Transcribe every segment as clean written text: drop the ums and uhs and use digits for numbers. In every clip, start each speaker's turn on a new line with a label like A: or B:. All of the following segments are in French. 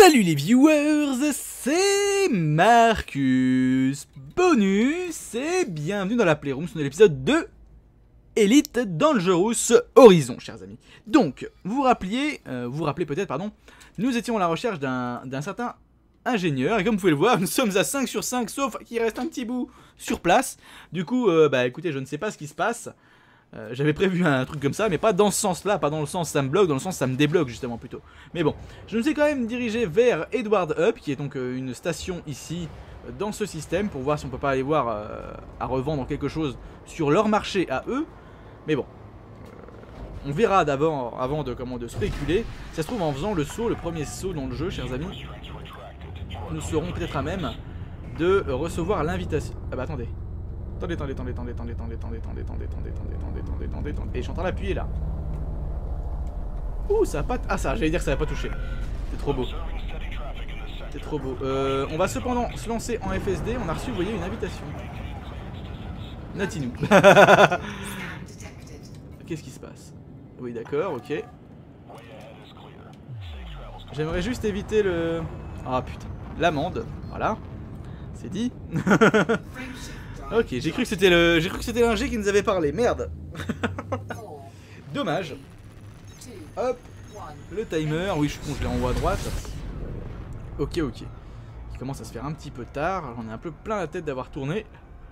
A: Salut les viewers, c'est Marcus Bonus et bienvenue dans la Playroom sur l'épisode 2 Elite Dangerous Horizon, chers amis. Donc, vous rappelez peut-être, pardon, nous étions à la recherche d'un certain ingénieur et comme vous pouvez le voir, nous sommes à 5 sur 5 sauf qu'il reste un petit bout sur place. Du coup, écoutez, je ne sais pas ce qui se passe. J'avais prévu un truc comme ça, mais pas dans ce sens-là, pas dans le sens ça me bloque, dans le sens ça me débloque justement plutôt. Mais bon, je me suis quand même dirigé vers Edward Hub, qui est donc une station ici dans ce système, pour voir si on peut pas aller voir à revendre quelque chose sur leur marché à eux. Mais bon, on verra d'abord avant de spéculer. Si ça se trouve en faisant le saut, le premier saut dans le jeu, chers amis, nous serons peut-être à même de recevoir l'invitation. Ah bah attendez. Attendez. Et je suis en train d'appuyer là. Ouh, ça a pas... Ah ça, j'allais dire que ça va pas touché. C'est trop beau. C'est trop beau. On va cependant se lancer en FSD. On a reçu, vous voyez, une invitation. Natinou. Qu'est-ce qui se passe? Oui, d'accord, ok. J'aimerais juste éviter le... Ah putain. L'amende. Voilà. C'est dit. Ok, j'ai cru que c'était l'ingé qui nous avait parlé, merde. Dommage. Hop, le timer, oui je suis con, je l'ai en haut à droite. Ok. Il commence à se faire un petit peu tard, j'en ai un peu plein la tête d'avoir tourné.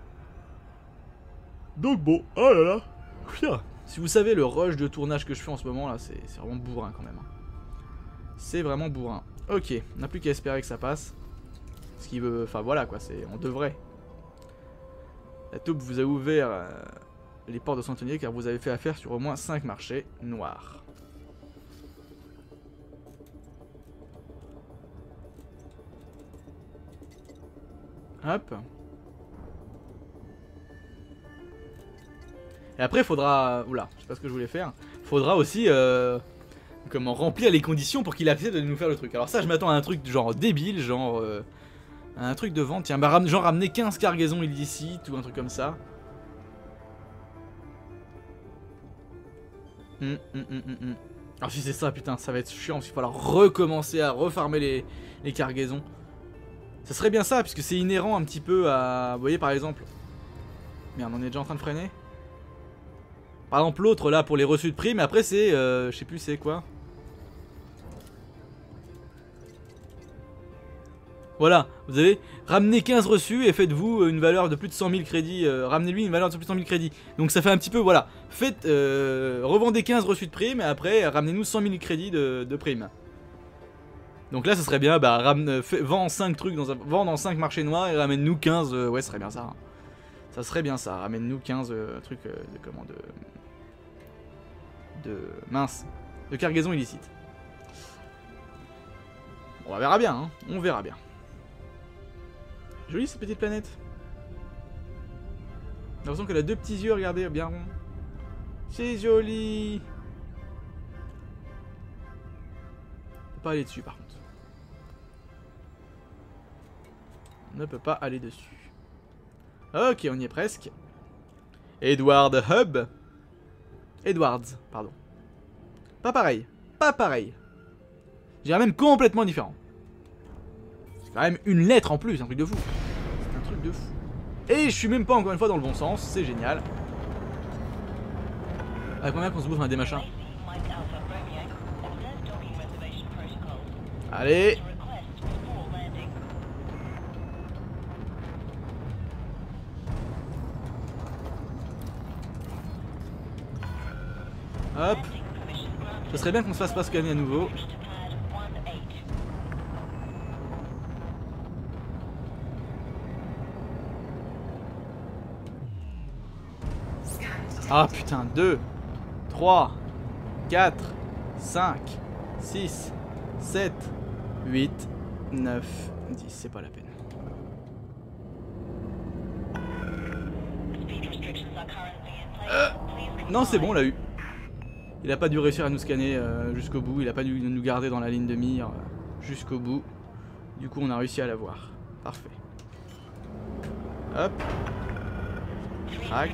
A: Donc bon, oh là là. Putain. Si vous savez le rush de tournage que je fais en ce moment là, c'est vraiment bourrin quand même. C'est vraiment bourrin. Ok, on n'a plus qu'à espérer que ça passe. Ce qui veut, enfin voilà quoi, on devrait. La taupe vous a ouvert les portes de Santonier car vous avez fait affaire sur au moins 5 marchés noirs. Hop. Et après faudra... Oula, je sais pas ce que je voulais faire. Faudra aussi comment remplir les conditions pour qu'il accepte de nous faire le truc. Alors ça je m'attends à un truc genre débile, genre... un truc de vente, tiens, bah genre ramener 15 cargaisons illicites ou un truc comme ça. Alors si c'est ça, putain, ça va être chiant, parce qu'il va falloir recommencer à refarmer les cargaisons. Ça serait bien ça, puisque c'est inhérent un petit peu à... Vous voyez par exemple... Merde, on est déjà en train de freiner. Par exemple l'autre là pour les reçus de prime, après c'est... je sais plus c'est quoi. Voilà, vous avez ramené 15 reçus et faites-vous une valeur de plus de 100 000 crédits. Ramenez-lui une valeur de plus de 100 000 crédits. Donc ça fait un petit peu, voilà. Faites, revendez 15 reçus de prime et après ramenez-nous 100 000 crédits de prime. Donc là, ça serait bien, bah, vends 5 trucs, vends dans 5 marchés noirs et ramène-nous 15. Ouais, ça serait bien ça. Hein. Ça serait bien ça, ramène-nous 15 trucs mince, de cargaison illicite. Bon, on verra bien, hein. On verra bien. Jolie cette petite planète. J'ai l'impression qu'elle a deux petits yeux, regardez, bien ronds. C'est joli. On peut pas aller dessus par contre. On ne peut pas aller dessus. Ok, on y est presque. Edward Hub. Edwards, pardon. Pas pareil. Pas pareil. Je dirais même complètement différent. C'est quand même une lettre en plus, un truc de fou. C'est un truc de fou. Et je suis même pas encore une fois dans le bon sens, c'est génial. À combien qu'on se bouffe un des machins? Allez. Hop. Ce serait bien qu'on se fasse pas scanner à nouveau. Ah putain, 2, 3, 4, 5, 6, 7, 8, 9, 10, c'est pas la peine. Non, c'est bon, on l'a eu. Il a pas dû réussir à nous scanner jusqu'au bout, il a pas dû nous garder dans la ligne de mire jusqu'au bout. Du coup, on a réussi à l'avoir. Parfait. Hop. Crac.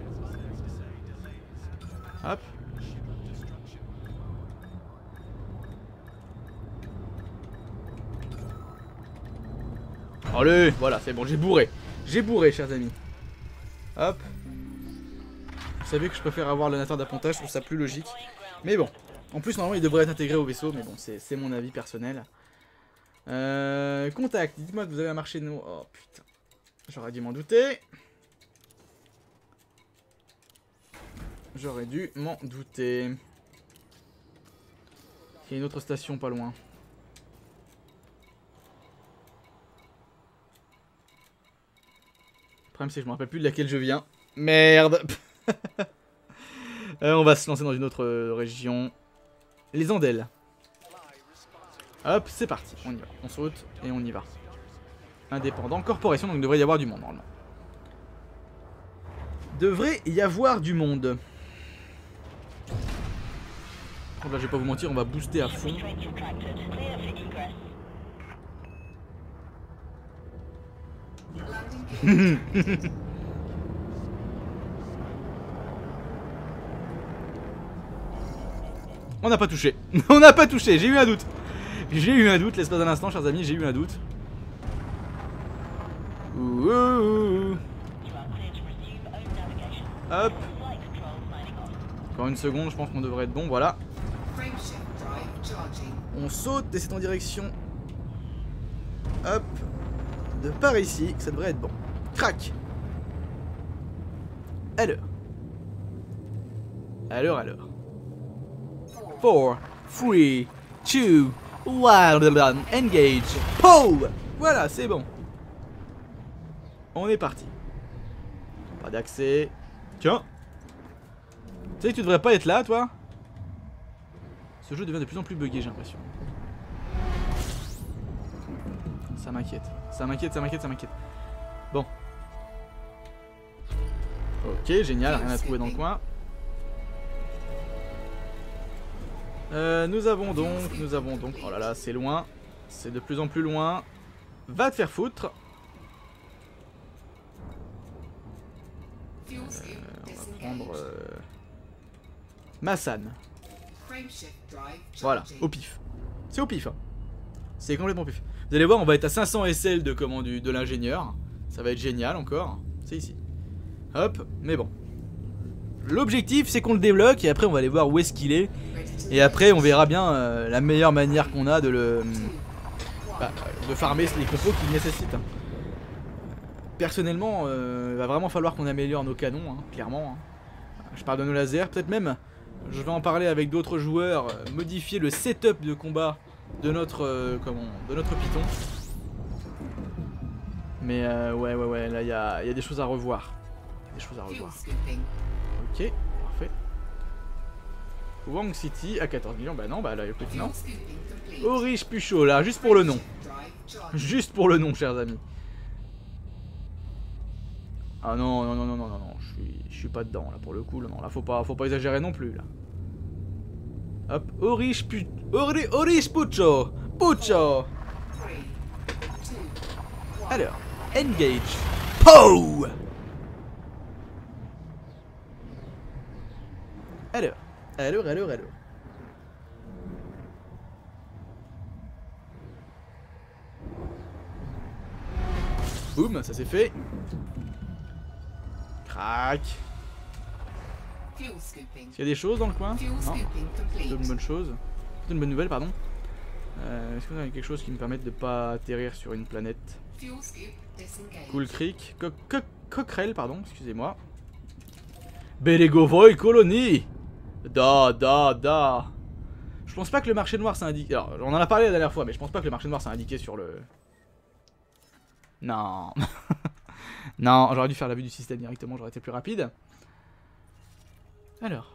A: Hop. Allez, voilà, c'est bon, j'ai bourré. J'ai bourré, chers amis. Hop. Vous savez que je préfère avoir le nateur d'appontage, je trouve ça plus logique. Mais bon. En plus, normalement, il devrait être intégré au vaisseau, mais bon, c'est mon avis personnel. Contact, dites-moi que vous avez un marché de nous. Oh putain. J'aurais dû m'en douter. J'aurais dû m'en douter. Il y a une autre station pas loin. Le problème c'est que je me rappelle plus de laquelle je viens. Merde. On va se lancer dans une autre région. Les Andelles. Hop, c'est parti. On y va. On saute et on y va. Indépendant. Corporation, donc il devrait y avoir du monde normalement. Devrait y avoir du monde. Là, je vais pas vous mentir, on va booster à fond. On n'a pas touché. On n'a pas touché, j'ai eu un doute. J'ai eu un doute, l'espace d'un instant, chers amis, j'ai eu un doute. Ouh. Hop. Encore une seconde, je pense qu'on devrait être bon, voilà. On saute et c'est en direction. Hop. De par ici, ça devrait être bon. Crac. Alors. 4, 3, 2, 1, engage. POW. Voilà, c'est bon. On est parti. Pas d'accès. Tiens. Tu sais que tu devrais pas être là, toi. Ce jeu devient de plus en plus buggé, j'ai l'impression. Ça m'inquiète. Ça m'inquiète, ça m'inquiète, ça m'inquiète. Bon. Ok, génial, rien à trouver dans le coin. Nous avons donc... Oh là là, c'est loin. C'est de plus en plus loin. Va te faire foutre. On va prendre... Massan. Voilà, au pif. C'est au pif. Hein. C'est complètement pif. Vous allez voir, on va être à 500 SL de comment de l'ingénieur. Ça va être génial encore. C'est ici. Hop, mais bon. L'objectif, c'est qu'on le débloque et après, on va aller voir où est-ce qu'il est. Et après, on verra bien la meilleure manière qu'on a de le... de farmer les compos qu'il nécessite. Hein. Personnellement, il va vraiment falloir qu'on améliore nos canons, hein, clairement. Hein. Je parle de nos lasers, peut-être même... Je vais en parler avec d'autres joueurs, modifier le setup de combat de notre Python. Mais ouais, là il y a des choses à revoir. Ok, parfait. Wang City à 14 millions, bah non, bah là écoute, non. Orish Pucho là, juste pour le nom. Juste pour le nom, chers amis. Ah non, je suis pas dedans là pour le coup, non, là faut pas exagérer non plus là. Hop, Orish Pucho. Alors, engage. POW. Alors. Boum, ça c'est fait. Crac. Est-ce qu'il y a des choses dans le coin? Non. C'est une bonne chose. C'est une bonne nouvelle, pardon. Est-ce qu'on a quelque chose qui me permette de pas atterrir sur une planète? Cool Creek. Coquerel, pardon, excusez-moi. Belegovoy Colony. Da. Je pense pas que le marché noir c'est indiqué. Alors, on en a parlé la dernière fois, mais je pense pas que le marché noir c'est indiqué sur le... Non. Non, j'aurais dû faire la vue du système directement, j'aurais été plus rapide. Alors.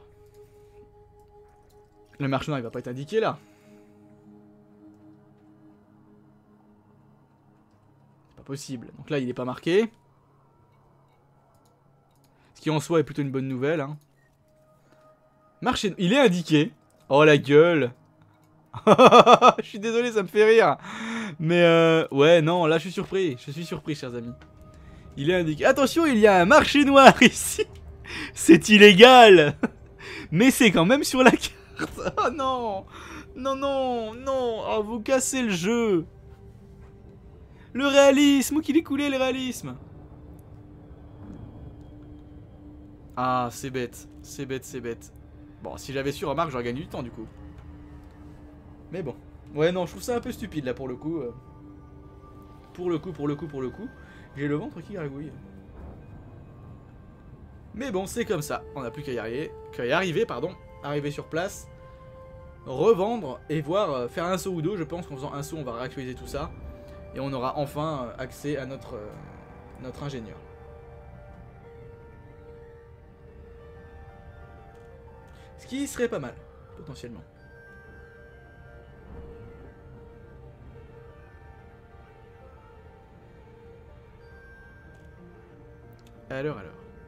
A: Le marché noir il va pas être indiqué là. C'est pas possible. Donc là il est pas marqué. Ce qui en soi est plutôt une bonne nouvelle. Hein. Marché... Il est indiqué. Oh la gueule. Je suis désolé, ça me fait rire. Mais ouais, non, là je suis surpris. Je suis surpris, chers amis. Il est indiqué. Attention, il y a un marché noir ici. C'est illégal. Mais c'est quand même sur la carte. Oh non. Non. Oh, vous cassez le jeu. Le réalisme, où qu'il est coulé le réalisme. Ah, c'est bête. C'est bête, c'est bête. Bon, si j'avais su, remarque, j'aurais gagné du temps du coup. Mais bon. Ouais, non, je trouve ça un peu stupide là pour le coup. Pour le coup. J'ai le ventre qui gargouille. Mais bon, c'est comme ça. On n'a plus qu'à y arriver, arriver sur place, revendre et voir faire un saut ou deux. Je pense qu'en faisant un saut, on va réactualiser tout ça. Et on aura enfin accès à notre ingénieur. Ce qui serait pas mal, potentiellement. Alors.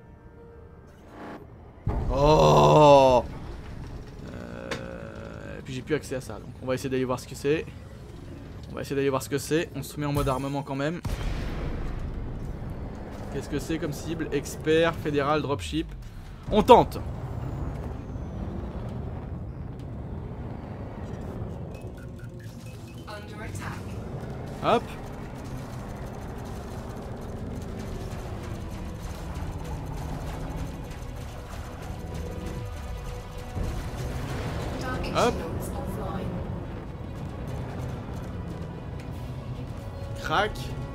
A: Oh. Et puis j'ai plus accès à ça, donc on va essayer d'aller voir ce que c'est. On se met en mode armement quand même. Qu'est-ce que c'est comme cible? Expert, fédéral, dropship. On tente. Hop. Hop. Crac.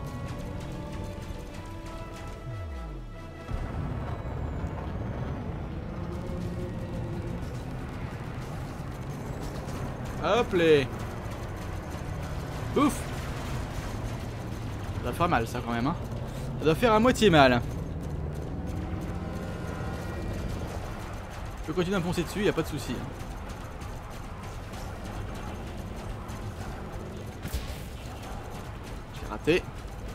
A: Hop les. Ouf. Ça doit faire mal ça quand même hein. Ça doit faire à moitié mal. Je peux continuer à me foncer dessus, y a pas de souci. J'ai raté.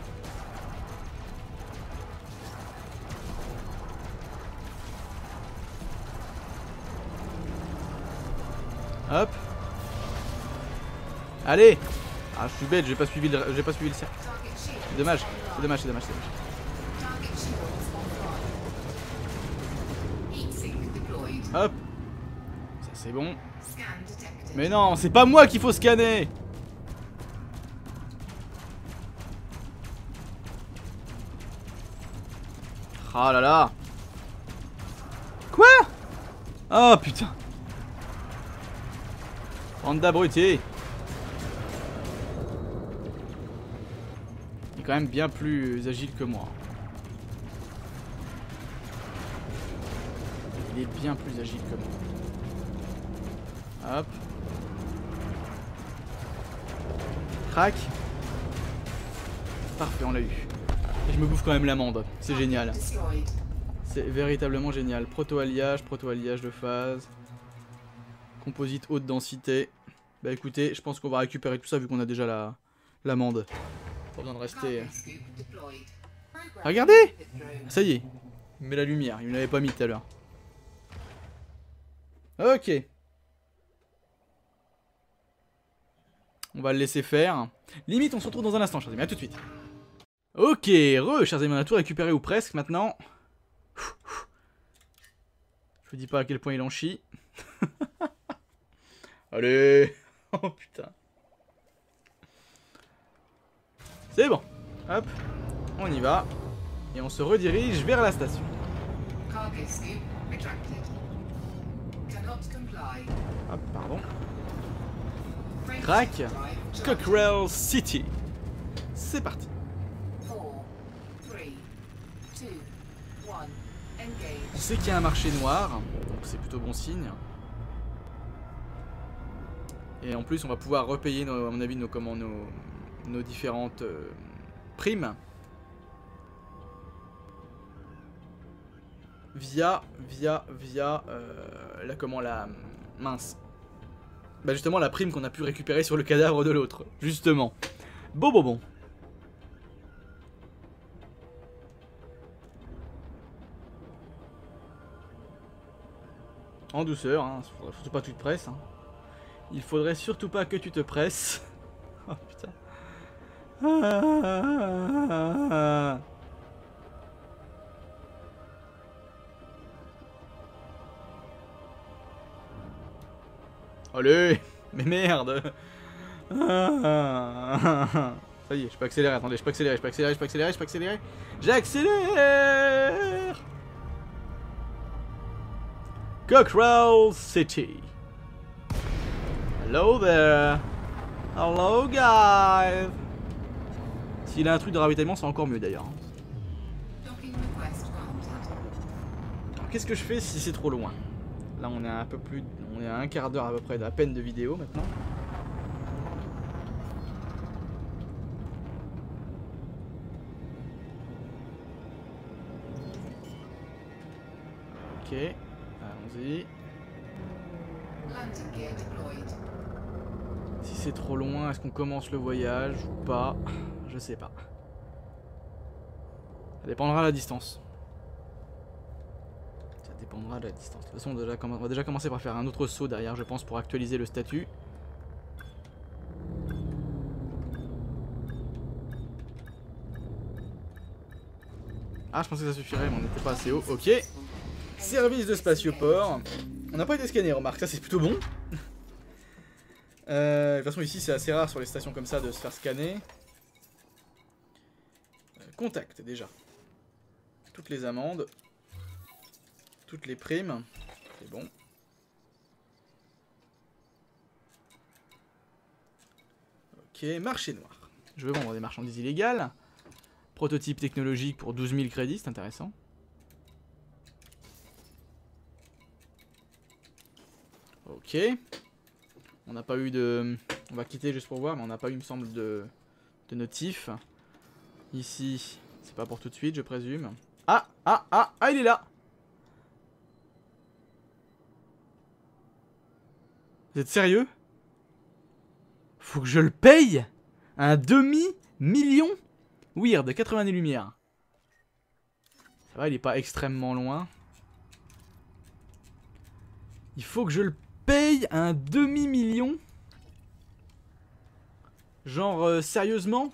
A: Hop. Allez. Ah je suis bête, j'ai pas suivi le cercle. C'est dommage. Hop. Ça c'est bon. Mais non, c'est pas moi qu'il faut scanner. Ah là là. Quoi? Oh putain. Bande d'abrutis. Il est quand même bien plus agile que moi. Il est bien plus agile que moi. Hop. Crac. Parfait, on l'a eu. Et je me bouffe quand même l'amande. C'est génial. C'est véritablement génial. Proto-alliage de phase. Composite haute densité. Bah écoutez, je pense qu'on va récupérer tout ça vu qu'on a déjà l'amande. Pas besoin de rester. Regardez! Ça y est. Il met la lumière. Il ne l'avait pas mis tout à l'heure. Ok. On va le laisser faire. Limite, on se retrouve dans un instant, chers amis. A tout de suite. Ok, chers amis, on a tout récupéré ou presque maintenant. Je vous dis pas à quel point il en chie. Allez. Oh putain. C'est bon. Hop. On y va. Et on se redirige vers la station. Hop, pardon. Crac. Cockerel City. C'est parti. On sait qu'il y a un marché noir, donc c'est plutôt bon signe. Et en plus, on va pouvoir repayer, à mon avis, nos différentes primes via la mince. Bah justement la prime qu'on a pu récupérer sur le cadavre de l'autre, justement. Bon. En douceur, hein. Surtout pas que tu te presses. Hein. Il faudrait surtout pas que tu te presses. Oh putain. Allez, mais merde. Ça y est, je peux accélérer, attendez, je peux accélérer, je peux accélérer, je peux accélérer, je peux accélérer. J'accélère. Cockrell City. Hello there. Hello guys. S'il a un truc de ravitaillement, c'est encore mieux d'ailleurs. Alors qu'est-ce que je fais si c'est trop loin? Là on est à un peu plus... On est à un quart d'heure à peu près à peine de vidéo maintenant. Ok, allons-y. Si c'est trop loin, est-ce qu'on commence le voyage ou pas? Je sais pas. Ça dépendra de la distance. Ça dépendra de la distance. De toute façon, on va déjà commencer par faire un autre saut derrière, je pense, pour actualiser le statut. Ah, je pensais que ça suffirait, mais on n'était pas assez haut. Ok. Service de spatioport. On n'a pas été scanné, remarque, ça c'est plutôt bon. De toute façon, ici c'est assez rare sur les stations comme ça de se faire scanner. Contact déjà. Toutes les amendes. Toutes les primes. C'est bon. Ok, marché noir. Je veux vendre des marchandises illégales. Prototype technologique pour 12 000 crédits, c'est intéressant. Ok. On n'a pas eu de... On va quitter juste pour voir, mais on n'a pas eu, il me semble, de notif. Ici, c'est pas pour tout de suite, je présume. Ah, il est là. Vous êtes sérieux? Faut que je le paye? Un demi-million? Weird, 80 lumières. Ça va, il est pas extrêmement loin. Il faut que je le paye un demi-million? Genre, sérieusement?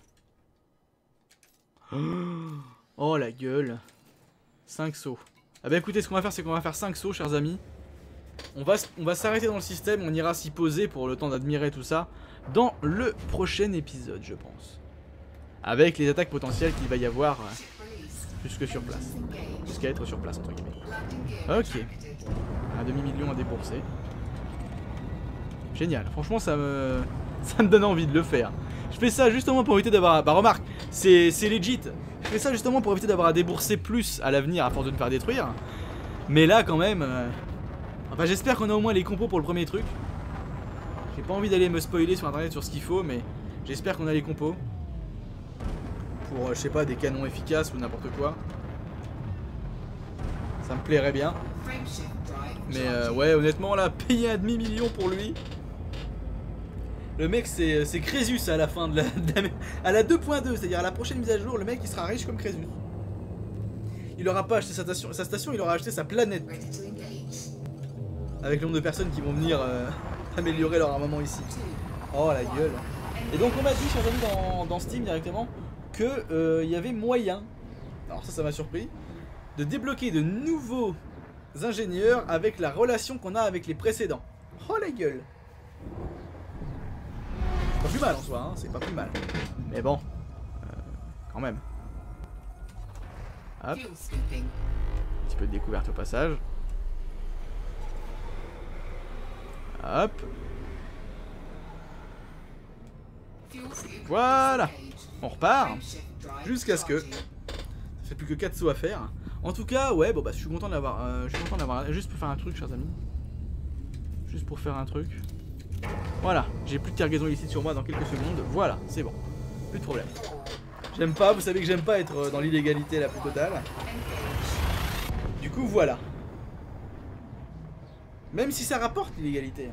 A: Oh la gueule. 5 sauts. Ah bah écoutez, ce qu'on va faire, c'est qu'on va faire 5 sauts, chers amis. On va s'arrêter dans le système, on ira s'y poser pour le temps d'admirer tout ça dans le prochain épisode, je pense. Avec les attaques potentielles qu'il va y avoir plus que sur place. Jusqu'à être sur place, entre guillemets. Ok. Un demi-million à débourser. Génial. Franchement, ça me donne envie de le faire. Je fais ça justement pour éviter d'avoir... Bah remarque, c'est legit. Je fais ça justement pour éviter d'avoir à débourser plus à l'avenir à force de me faire détruire. Mais là, quand même... Enfin, j'espère qu'on a au moins les compos pour le premier truc. J'ai pas envie d'aller me spoiler sur internet sur ce qu'il faut, mais j'espère qu'on a les compos. Pour, je sais pas, des canons efficaces ou n'importe quoi. Ça me plairait bien. Mais ouais, honnêtement, là, payer un demi-million pour lui. Le mec, c'est Crésus à la fin de à la 2.2, c'est-à-dire à la prochaine mise à jour, le mec il sera riche comme Crésus. Il aura pas acheté sa station, il aura acheté sa planète. Avec le nombre de personnes qui vont venir améliorer leur armement ici. Oh la gueule. Et donc on m'a dit, chers amis, dans Steam directement, que y avait moyen, alors ça m'a surpris, de débloquer de nouveaux ingénieurs avec la relation qu'on a avec les précédents. Oh la gueule. C'est pas plus mal en soi, hein, c'est pas plus mal. Mais bon, quand même. Hop. Un petit peu de découverte au passage. Hop. Voilà. On repart. Jusqu'à ce que... Ça fait plus que 4 sauts à faire. En tout cas, ouais, bon bah je suis content de l'avoir. Je suis content de l'avoir. Juste pour faire un truc, chers amis. Juste pour faire un truc. Voilà, j'ai plus de cargaison illicite sur moi dans quelques secondes. Voilà, c'est bon. Plus de problème. J'aime pas, vous savez que j'aime pas être dans l'illégalité la plus totale. Du coup, voilà. Même si ça rapporte l'illégalité.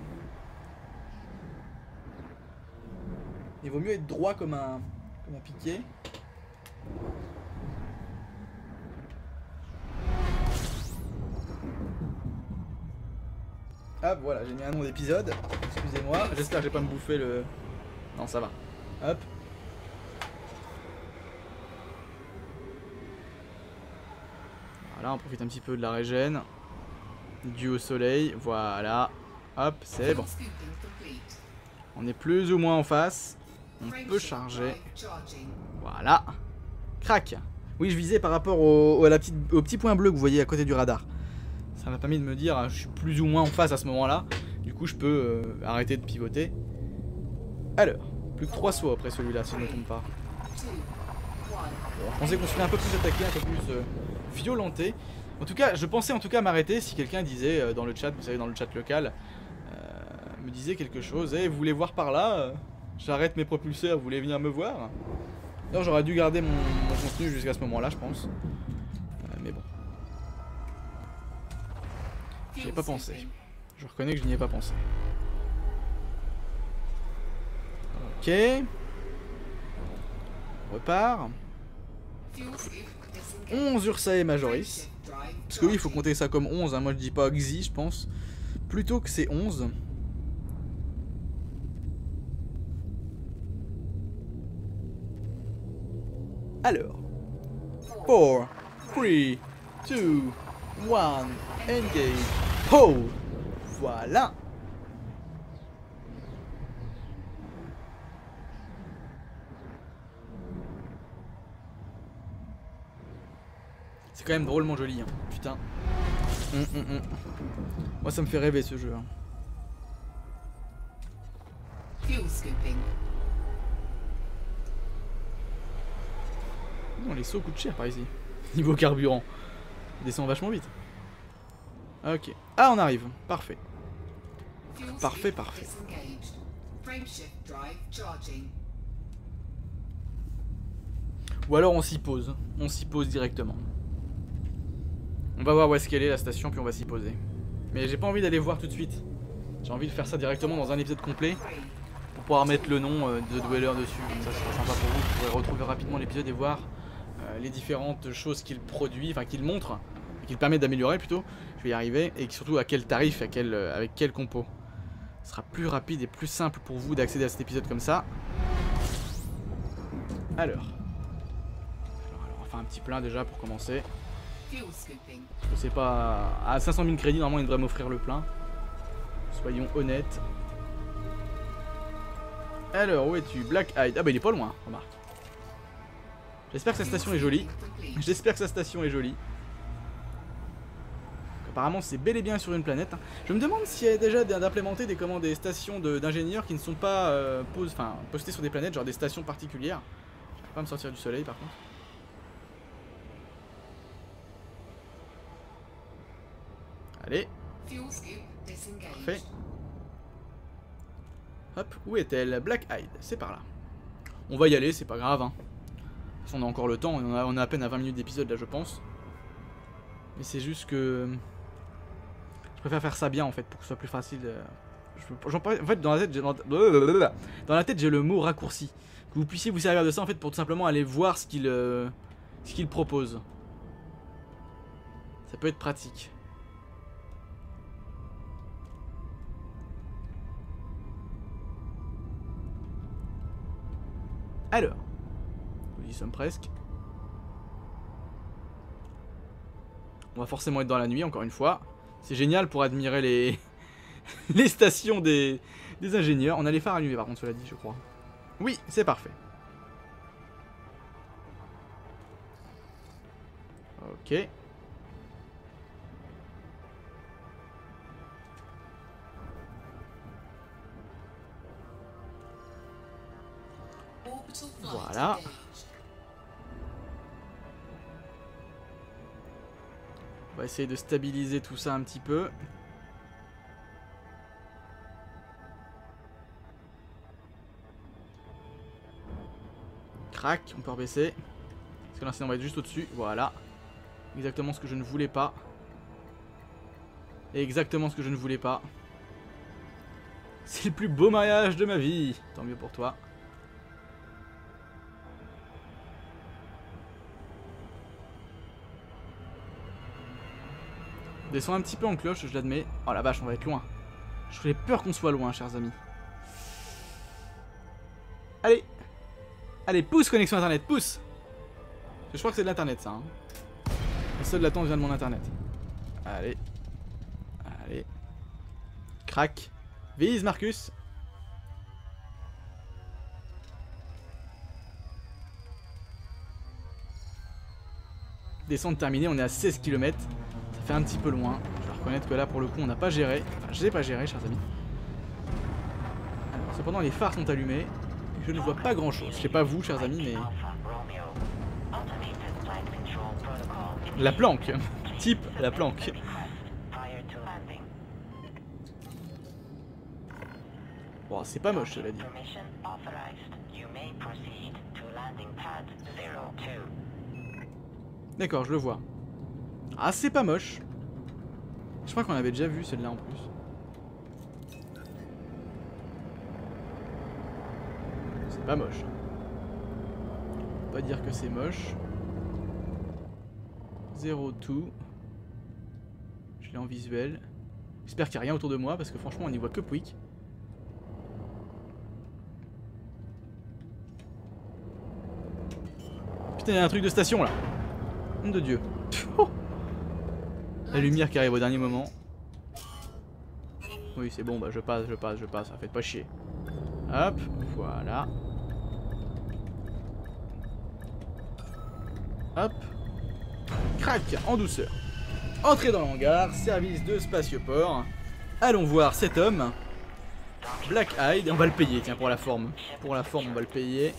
A: Il vaut mieux être droit comme un piquet. Hop, voilà, j'ai mis un nom d'épisode. Excusez-moi, j'espère que je vais pas me bouffer le... Non, ça va. Hop. Voilà, on profite un petit peu de la régène. Dû au soleil, voilà. Hop, c'est bon. On est plus ou moins en face. On peut charger. Voilà. Crac. Oui, je visais par rapport au petit point bleu que vous voyez à côté du radar. Ça m'a permis de me dire, je suis plus ou moins en face à ce moment-là. Du coup, je peux arrêter de pivoter. Alors, plus que 3 sauts après celui-là, si je ne me trompe pas. Bon, je pensais qu'on se ferait un peu plus attaquer, un peu plus violenté. En tout cas, je pensais en tout cas m'arrêter si quelqu'un disait dans le chat, vous savez, dans le chat local, me disait quelque chose. Eh, vous voulez voir par là j'arrête mes propulseurs, vous voulez venir me voir? Alors j'aurais dû garder mon contenu jusqu'à ce moment-là, je pense. Mais bon. J'y ai pas pensé. Je reconnais que je n'y ai pas pensé. Ok. On repart. 11 Ursae Majoris. Parce que oui, il faut compter ça comme 11. Hein. Moi je dis pas Xi, je pense. Plutôt que c'est 11. Alors. 4, 3, 2, 1, engage. Hold. Voilà. C'est quand même drôlement joli, hein. Putain. Moi ça me fait rêver ce jeu. Hein. Non, les sauts coûtent cher par ici. Niveau carburant. Ils descendent vachement vite. Ok. Ah, on arrive. Parfait. Parfait, parfait. Ou alors on s'y pose. On s'y pose directement. On va voir où est-ce qu'elle est la station, puis on va s'y poser. Mais j'ai pas envie d'aller voir tout de suite. J'ai envie de faire ça directement dans un épisode complet. Pour pouvoir mettre le nom de Dweller dessus. Comme ça, ce sera sympa pour vous. Vous pourrez retrouver rapidement l'épisode et voir les différentes choses qu'il produit, enfin qu'il montre, qu'il permet d'améliorer plutôt. Je vais y arriver. Et surtout à quel tarif, avec quel compo. Ce sera plus rapide et plus simple pour vous d'accéder à cet épisode comme ça. Alors on va faire un petit plein déjà pour commencer. Je sais pas, à 500 000 crédits normalement il devrait m'offrir le plein. Soyons honnêtes. Alors où es-tu? Black Hide. Ah bah il est pas loin, remarque. J'espère que sa station est jolie. J'espère que sa station est jolie. Apparemment c'est bel et bien sur une planète. Je me demande s'il y a déjà d'implémenter des stations d'ingénieurs qui ne sont pas postées sur des planètes, genre des stations particulières. Je vais pas me sortir du soleil par contre. Allez. Parfait. Hop, où est-elle? Black Hide, c'est par là. On va y aller, c'est pas grave. Hein. On a encore le temps, on a à peine à 20 minutes d'épisode là je pense. Mais c'est juste que... Je préfère faire ça bien en fait, pour que ce soit plus facile. En fait dans la tête j'ai le mot raccourci. Que vous puissiez vous servir de ça en fait pour tout simplement aller voir ce qu'il propose. Ça peut être pratique. Alors, nous y sommes presque. On va forcément être dans la nuit encore une fois. C'est génial pour admirer les, les stations des ingénieurs. On a les phares allumés par contre, cela dit, je crois. Oui, c'est parfait. Ok. Voilà. On va essayer de stabiliser tout ça un petit peu. Crac, on peut rebaisser. Parce que là sinon on va être juste au-dessus. Voilà. Exactement ce que je ne voulais pas. Et exactement ce que je ne voulais pas. C'est le plus beau mariage de ma vie. Tant mieux pour toi. Descends un petit peu en cloche, je l'admets. Oh la vache, on va être loin. Je ferais peur qu'on soit loin, chers amis. Allez. Allez, pousse connexion internet, pousse. Je crois que c'est de l'internet ça. Hein. La seule latence vient de mon internet. Allez. Allez. Crac. Vise, Marcus. descente terminée, on est à 16 km. Ça fait un petit peu loin. Je vais reconnaître que là, pour le coup, on n'a pas géré. Enfin, je n'ai pas géré, chers amis. Alors, cependant, les phares sont allumés. Et je ne vois pas grand-chose. Je sais pas vous, chers amis, mais... La planque. Type la planque. Bon, c'est pas moche, cela dit. D'accord, je le vois. Ah, c'est pas moche. Je crois qu'on avait déjà vu celle-là en plus. C'est pas moche. On va pas dire que c'est moche. 02. Je l'ai en visuel. J'espère qu'il n'y a rien autour de moi parce que franchement on n'y voit que Pouic. Putain, il y a un truc de station là. Nom de Dieu. La lumière qui arrive au dernier moment. Oui, c'est bon, bah je passe, ça fait pas chier. Hop, voilà. Hop. Crac, en douceur. Entrée dans l'hangar, service de spatioport. Allons voir cet homme. Black Hide, on va le payer, tiens, pour la forme. Pour la forme, on va le payer.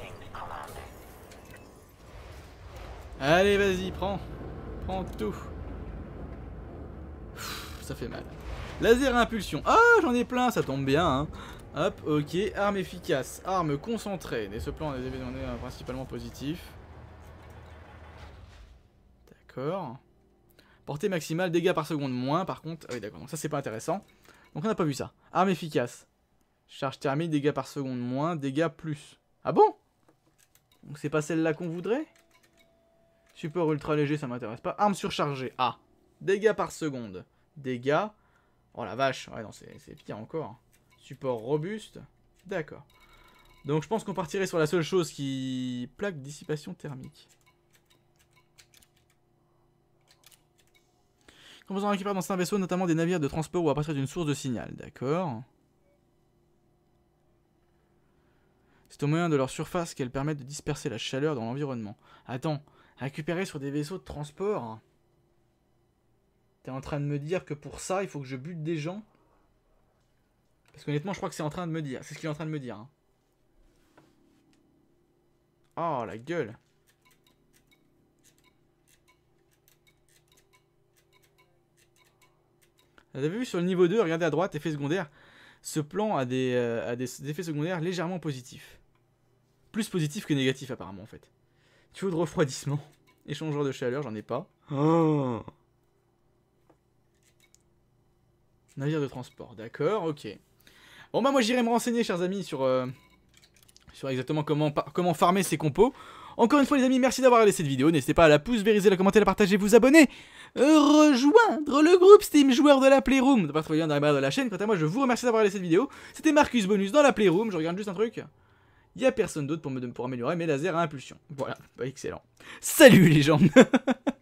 A: Allez, vas-y, prends. Prends tout. Ça fait mal. Laser à impulsion. Ah, j'en ai plein, ça tombe bien. Hein. Hop, ok. Arme efficace. Arme concentrée. Et ce plan, on est principalement positif. D'accord. Portée maximale, dégâts par seconde moins. Par contre, ah oui, d'accord. Donc ça, c'est pas intéressant. Donc on n'a pas vu ça. Arme efficace. Charge thermique, dégâts par seconde moins. Dégâts plus. Ah bon? Donc c'est pas celle-là qu'on voudrait? Support ultra léger, ça m'intéresse pas. Arme surchargée. Ah. Dégâts par seconde. Dégâts. Oh la vache. Ouais, non, c'est pire encore. Support robuste. D'accord. Donc je pense qu'on partirait sur la seule chose qui... Plaque dissipation thermique. Composants récupérés dans certains vaisseaux, notamment des navires de transport ou à partir d'une source de signal. D'accord. C'est au moyen de leur surface qu'elles permettent de disperser la chaleur dans l'environnement. Attends. Récupérer sur des vaisseaux de transport. T'es en train de me dire que pour ça, il faut que je bute des gens? Parce qu'honnêtement, je crois que c'est en train de me dire. C'est ce qu'il est en train de me dire. Hein. Oh, la gueule. Vous avez vu sur le niveau 2, regardez à droite, effet secondaire. Ce plan a des effets secondaires légèrement positifs. Plus positifs que négatifs apparemment en fait. Tuyau de refroidissement. Échangeur de chaleur, j'en ai pas. Oh. Navire de transport, d'accord, ok. Bon bah moi j'irai me renseigner chers amis sur exactement comment farmer ces compos. Encore une fois les amis, merci d'avoir regardé cette vidéo. N'hésitez pas à la pouce, vériser, la commenter, la partager, vous abonner. Rejoindre le groupe Steam joueur de la Playroom. De partir le lien dans la barre de la chaîne. Quant à moi je vous remercie d'avoir regardé cette vidéo. C'était Marcus Bonus dans la Playroom. Je regarde juste un truc. Il n'y a personne d'autre pour améliorer mes lasers à impulsion. Voilà, pas excellent. Salut les gens.